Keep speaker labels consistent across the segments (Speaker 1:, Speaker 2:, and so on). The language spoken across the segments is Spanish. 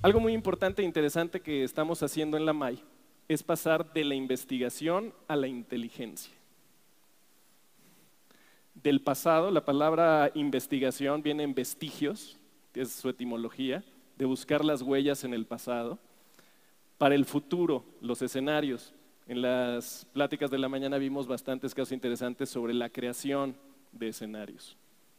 Speaker 1: Algo muy importante e interesante que estamos haciendo en la MAI es pasar de la investigación a la inteligencia. Del pasado, la palabra investigación viene en vestigios, que es su etimología, de buscar las huellas en el pasado. Para el futuro, los escenarios. En las pláticas de la mañana vimos bastantes casos interesantes sobre la creación de escenarios.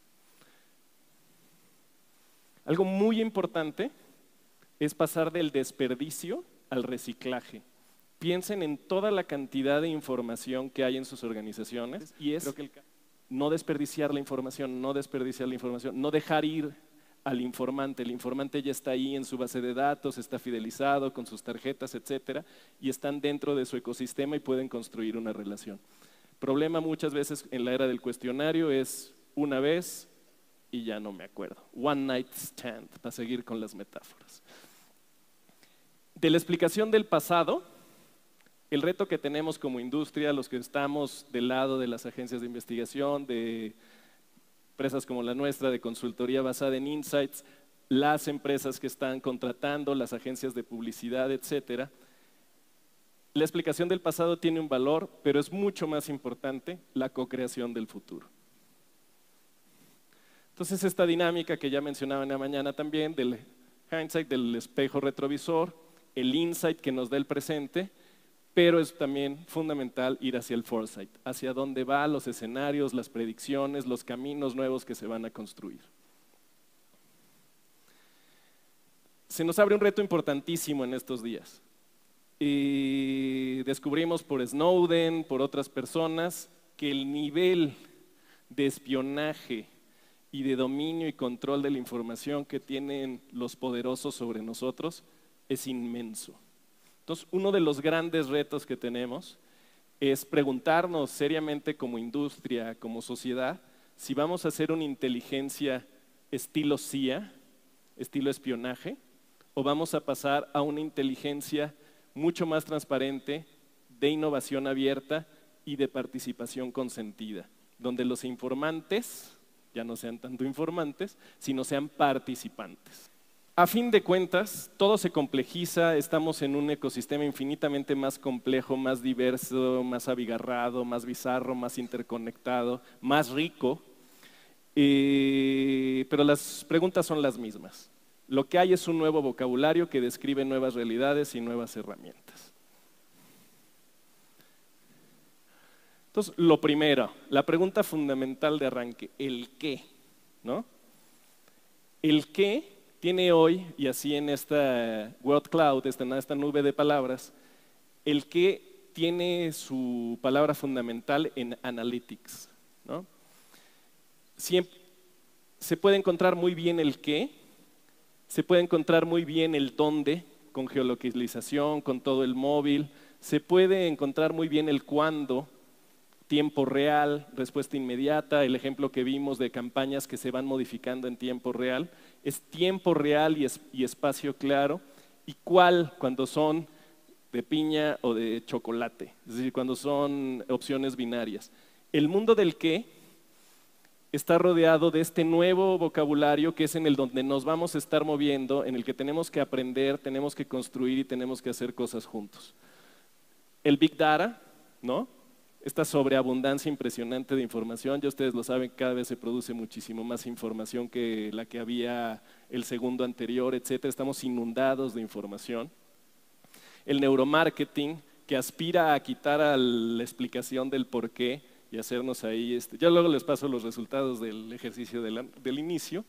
Speaker 1: Algo muy importante es pasar del desperdicio al reciclaje. Piensen en toda la cantidad de información que hay en sus organizaciones y es no desperdiciar la información, no dejar ir al informante. El informante ya está ahí en su base de datos, está fidelizado con sus tarjetas, etcétera, y están dentro de su ecosistema y pueden construir una relación. El problema muchas veces en la era del cuestionario es una vez y ya no me acuerdo. One night stand, para seguir con las metáforas. De la explicación del pasado, el reto que tenemos como industria, los que estamos del lado de las agencias de investigación, de empresas como la nuestra, de consultoría basada en insights, las empresas que están contratando, las agencias de publicidad, etcétera. La explicación del pasado tiene un valor, pero es mucho más importante la co-creación del futuro. Entonces, esta dinámica que ya mencionaba en la mañana también, del hindsight, del espejo retrovisor, el insight que nos da el presente, pero es también fundamental ir hacia el foresight, hacia dónde van los escenarios, las predicciones, los caminos nuevos que se van a construir. Se nos abre un reto importantísimo en estos días. Y descubrimos por Snowden, por otras personas, que el nivel de espionaje y de dominio y control de la información que tienen los poderosos sobre nosotros es inmenso. Entonces, uno de los grandes retos que tenemos es preguntarnos seriamente como industria, como sociedad, si vamos a hacer una inteligencia estilo CIA, estilo espionaje, o vamos a pasar a una inteligencia mucho más transparente, de innovación abierta y de participación consentida, donde los informantes ya no sean tanto informantes, sino sean participantes. A fin de cuentas, todo se complejiza, estamos en un ecosistema infinitamente más complejo, más diverso, más abigarrado, más bizarro, más interconectado, más rico, pero las preguntas son las mismas. Lo que hay es un nuevo vocabulario que describe nuevas realidades y nuevas herramientas. Entonces, lo primero, la pregunta fundamental de arranque, ¿el qué? ¿No? El qué tiene hoy, y así en esta Word Cloud, esta nube de palabras, el qué tiene su palabra fundamental en Analytics, ¿no? Siempre, se puede encontrar muy bien el qué, se puede encontrar muy bien el dónde, con geolocalización, con todo el móvil, se puede encontrar muy bien el cuándo, tiempo real, respuesta inmediata, el ejemplo que vimos de campañas que se van modificando en tiempo real, es tiempo real y espacio claro, y cuál cuando son de piña o de chocolate, es decir, cuando son opciones binarias. El mundo del qué está rodeado de este nuevo vocabulario que es en el donde nos vamos a estar moviendo, en el que tenemos que aprender, tenemos que construir y tenemos que hacer cosas juntos. El Big Data, ¿no? Esta sobreabundancia impresionante de información, ya ustedes lo saben, cada vez se produce muchísimo más información que la que había el segundo anterior, etcétera. Estamos inundados de información. El neuromarketing, que aspira a quitar a la explicación del por qué y hacernos ahí, ya luego les paso los resultados del ejercicio del inicio.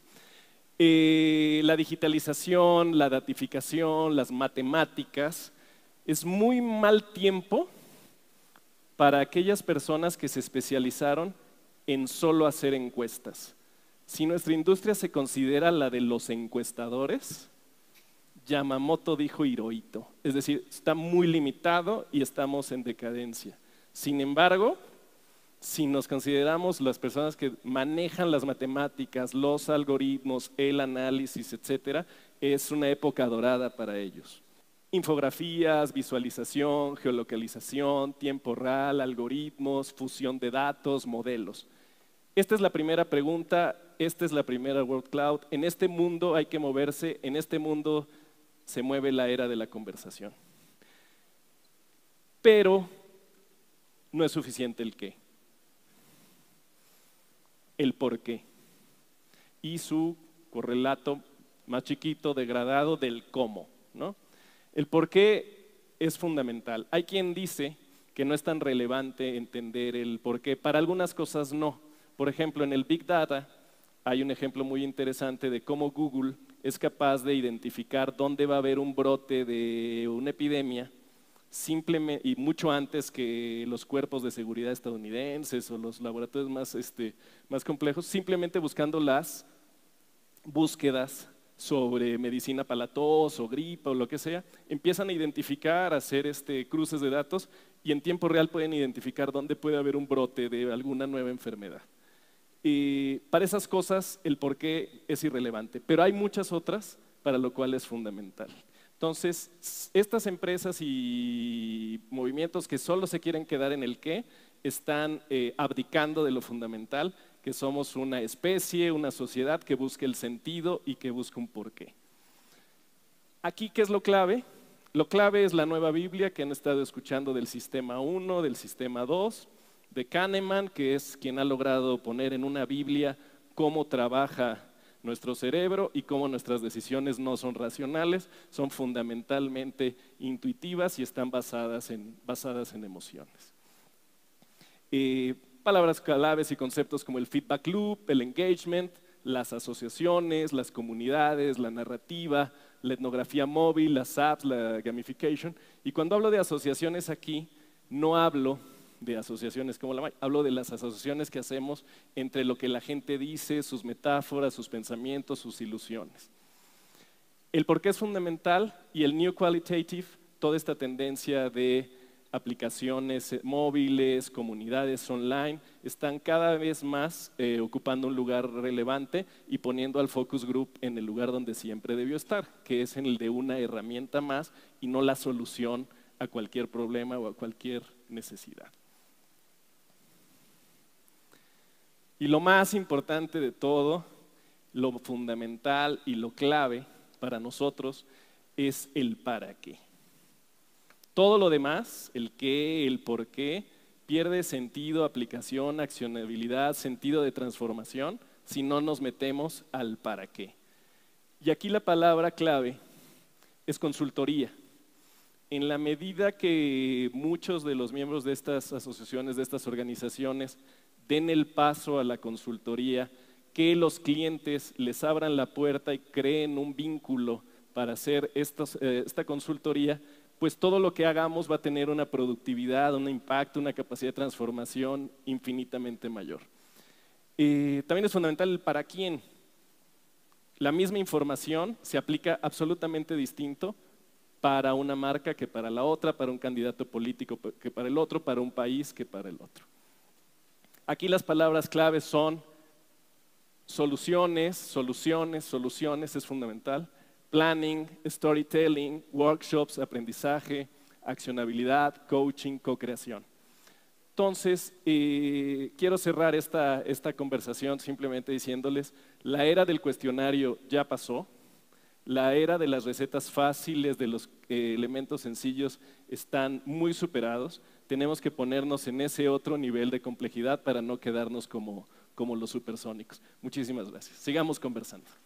Speaker 1: La digitalización, la datificación, las matemáticas, es muy mal tiempo para aquellas personas que se especializaron en solo hacer encuestas. Si nuestra industria se considera la de los encuestadores, Yamamoto dijo Hirohito, es decir, está muy limitado y estamos en decadencia. Sin embargo, si nos consideramos las personas que manejan las matemáticas, los algoritmos, el análisis, etcétera, es una época dorada para ellos. Infografías, visualización, geolocalización, tiempo real, algoritmos, fusión de datos, modelos. Esta es la primera pregunta, esta es la primera Word Cloud. En este mundo hay que moverse, en este mundo se mueve la era de la conversación. Pero no es suficiente el qué, el por qué y su correlato más chiquito, degradado del cómo, ¿no? El por qué es fundamental. Hay quien dice que no es tan relevante entender el por qué. Para algunas cosas no. Por ejemplo, en el Big Data hay un ejemplo muy interesante de cómo Google es capaz de identificar dónde va a haber un brote de una epidemia simplemente, y mucho antes que los cuerpos de seguridad estadounidenses o los laboratorios más complejos, simplemente buscando las búsquedas sobre medicina para la tos o gripa o lo que sea, empiezan a identificar, a hacer cruces de datos y en tiempo real pueden identificar dónde puede haber un brote de alguna nueva enfermedad. Para esas cosas el por qué es irrelevante, pero hay muchas otras para lo cual es fundamental. Entonces, estas empresas y movimientos que solo se quieren quedar en el qué, están abdicando de lo fundamental, que somos una especie, una sociedad que busca el sentido y que busca un porqué. Aquí, ¿qué es lo clave? Lo clave es la nueva Biblia que han estado escuchando del Sistema 1, del Sistema 2, de Kahneman, que es quien ha logrado poner en una Biblia cómo trabaja nuestro cerebro y cómo nuestras decisiones no son racionales, son fundamentalmente intuitivas y están basadas en emociones. Palabras claves y conceptos como el feedback loop, el engagement, las asociaciones, las comunidades, la narrativa, la etnografía móvil, las apps, la gamification. Y cuando hablo de asociaciones aquí, no hablo de asociaciones como hablo de las asociaciones que hacemos entre lo que la gente dice, sus metáforas, sus pensamientos, sus ilusiones. El por qué es fundamental y el New Qualitative, toda esta tendencia de aplicaciones móviles, comunidades online, están cada vez más ocupando un lugar relevante y poniendo al focus group en el lugar donde siempre debió estar, que es en el de una herramienta más y no la solución a cualquier problema o a cualquier necesidad. Y lo más importante de todo, lo fundamental y lo clave para nosotros es el para qué. Todo lo demás, el qué, el por qué, pierde sentido, aplicación, accionabilidad, sentido de transformación si no nos metemos al para qué. Y aquí la palabra clave es consultoría. En la medida que muchos de los miembros de estas asociaciones, de estas organizaciones, den el paso a la consultoría, que los clientes les abran la puerta y creen un vínculo para hacer esta consultoría, pues todo lo que hagamos va a tener una productividad, un impacto, una capacidad de transformación infinitamente mayor. También es fundamental el para quién. La misma información se aplica absolutamente distinto para una marca que para la otra, para un candidato político que para el otro, para un país que para el otro. Aquí las palabras claves son soluciones, soluciones, soluciones, es fundamental. Planning, storytelling, workshops, aprendizaje, accionabilidad, coaching, co-creación. Entonces, quiero cerrar esta conversación simplemente diciéndoles, la era del cuestionario ya pasó, la era de las recetas fáciles, de los elementos sencillos están muy superados, tenemos que ponernos en ese otro nivel de complejidad para no quedarnos como los supersónicos. Muchísimas gracias. Sigamos conversando.